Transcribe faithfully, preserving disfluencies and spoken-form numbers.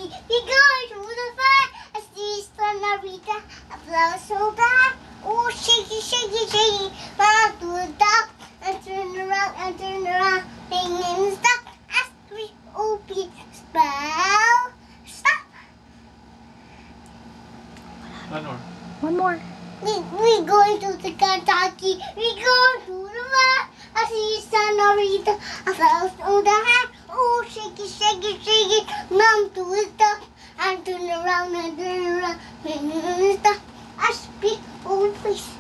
Kentucky. We going to the fair. I see Sonarita. I blow so bad. Oh, shaky, shaky, shaky. Mom to the top. And turn around and turn around. Hanging stuck. S three O P. Spell. Stop. One more. One more. We we going to the Kentucky. We going to the fair. I see Sonarita. I fell on the hat. Oh, shaky, shaky, shaky. Mom to the top. And turn around and turn around. Hanging stuck. I speak old face.